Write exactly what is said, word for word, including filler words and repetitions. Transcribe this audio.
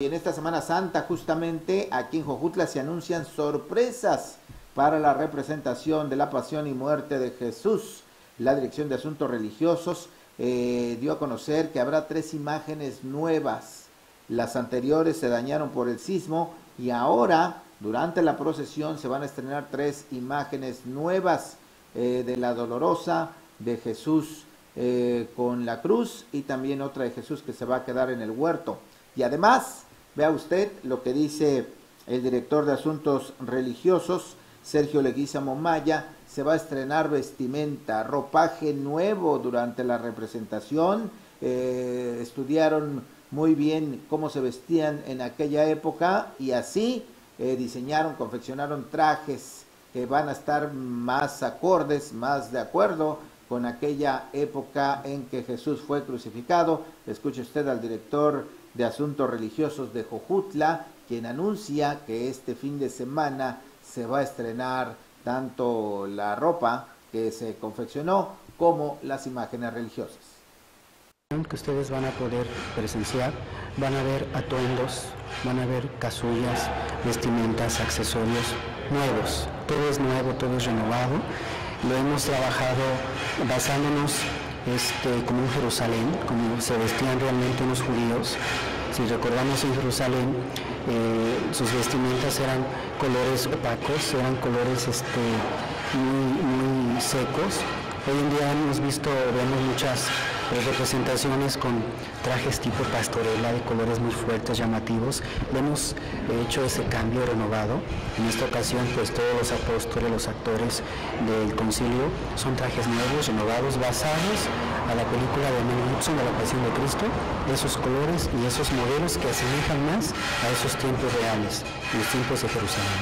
Y en esta Semana Santa, justamente aquí en Jojutla, se anuncian sorpresas para la representación de la pasión y muerte de Jesús. La Dirección de Asuntos Religiosos eh, dio a conocer que habrá tres imágenes nuevas. Las anteriores se dañaron por el sismo y ahora, durante la procesión, se van a estrenar tres imágenes nuevas eh, de la Dolorosa, de Jesús eh, con la cruz y también otra de Jesús que se va a quedar en el huerto. Y además, vea usted lo que dice el director de Asuntos Religiosos, Sergio Leguízamo Maya: se va a estrenar vestimenta, ropaje nuevo durante la representación. Eh, estudiaron muy bien cómo se vestían en aquella época y así eh, diseñaron, confeccionaron trajes que van a estar más acordes, más de acuerdo con aquella época en que Jesús fue crucificado. Escuche usted al director de Asuntos Religiosos de Jojutla, quien anuncia que este fin de semana se va a estrenar tanto la ropa que se confeccionó como las imágenes religiosas. Que ustedes van a poder presenciar, van a ver atuendos, van a ver casullas, vestimentas, accesorios nuevos. Todo es nuevo, todo es renovado. Lo hemos trabajado basándonos este, como en Jerusalén, como se vestían realmente unos judíos. Si recordamos, en Jerusalén eh, sus vestimentas eran colores opacos, eran colores este, muy, muy secos. Hoy en día hemos visto, vemos muchas eh, representaciones con trajes tipo pastorela de colores muy fuertes, llamativos. Le hemos hecho ese cambio renovado. En esta ocasión, pues todos los apóstoles, los actores del concilio son trajes nuevos, renovados, basados a la película de Mel Gibson, de la Pasión de Cristo, esos colores y esos modelos que asemejan más a esos tiempos reales, los tiempos de Jerusalén.